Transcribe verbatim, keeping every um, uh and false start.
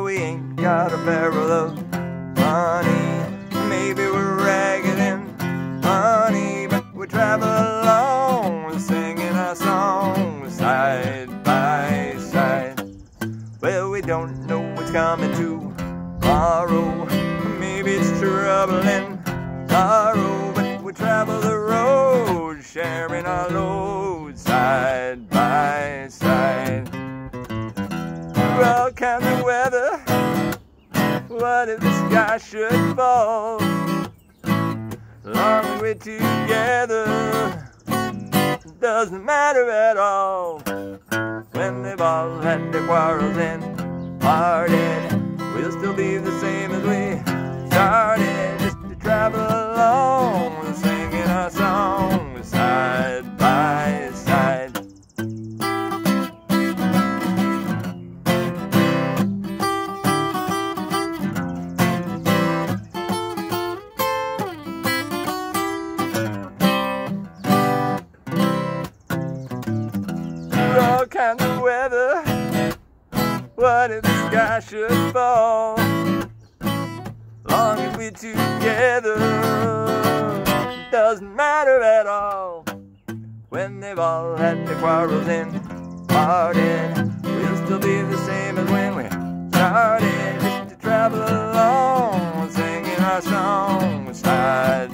we ain't got a barrel of money. Maybe we're ragged and honey, but we travel along, singing our songs side by side. Well, we don't know what's coming tomorrow. Maybe it's trouble and sorrow, but we travel the road, sharing our load side by side. Through all kinds of weather, what if the sky should fall? Long as we're together, doesn't matter at all. When they've all had their quarrels and parted, we'll still be the same as we started, just to travel along, singing our songs side by side. Through all kinds of weather, what if the sky should fall? Long as we're together, doesn't matter at all. When they've all had their quarrels and parted, we'll still be the same as when we started, just to travel along, singing our songs side